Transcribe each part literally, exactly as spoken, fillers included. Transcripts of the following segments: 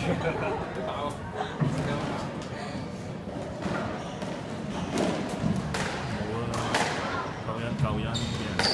救恩救恩嘅。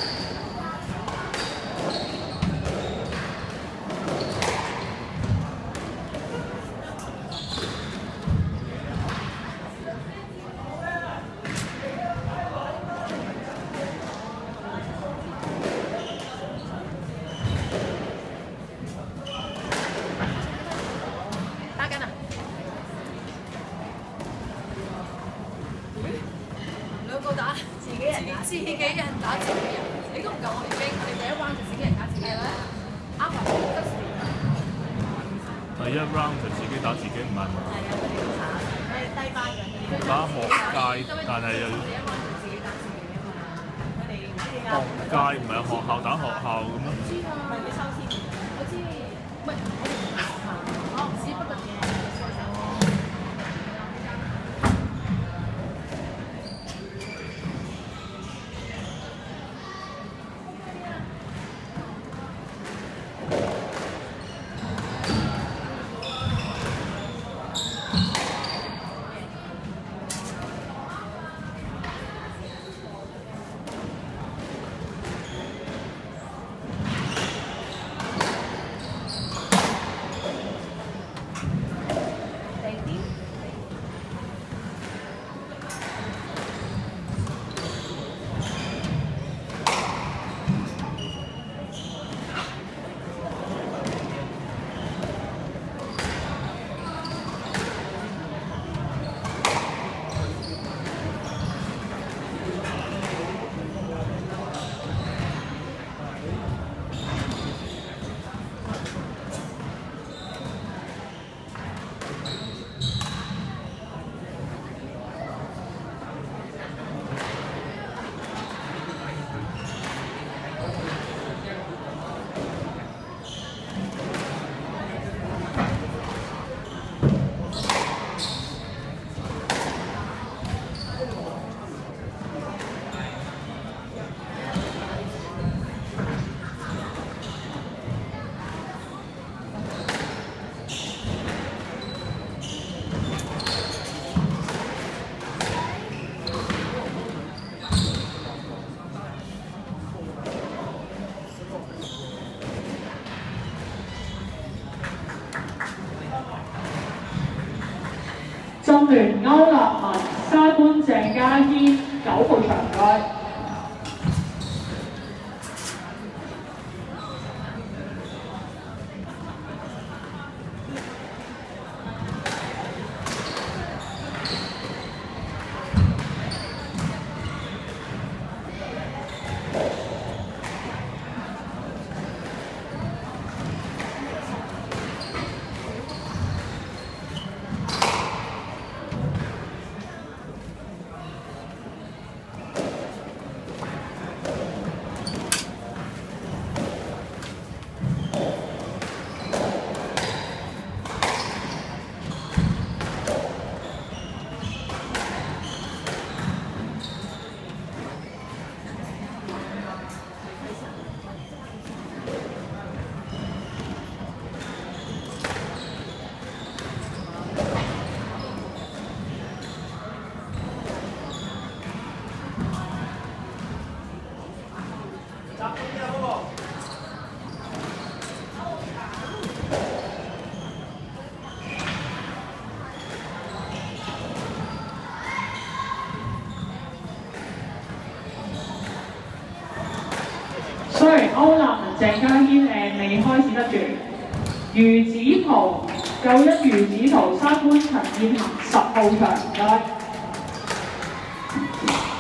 打自己人打自己人打自己人，你都唔夠我哋兵，我哋第一 round 就自己人打自己人啦。啱話得時。 第一 round 就自己打自己唔係嘛？ 係啊，佢哋好慘，我哋低班嘅。 打學界，但係又第一 round 就自己打自己啊嘛。佢哋學界唔係學校打學校咁咩？ 知啊，唔係佢收錢。我知，唔係我哋唔係學校，我唔知不過嘅。 中聯歐立文、沙官鄭家軒九號場該。Sorry， 歐立文、鄭家軒誒未開始得住。余子圖九一余子圖，沙官陳燕恒十號場，唔該。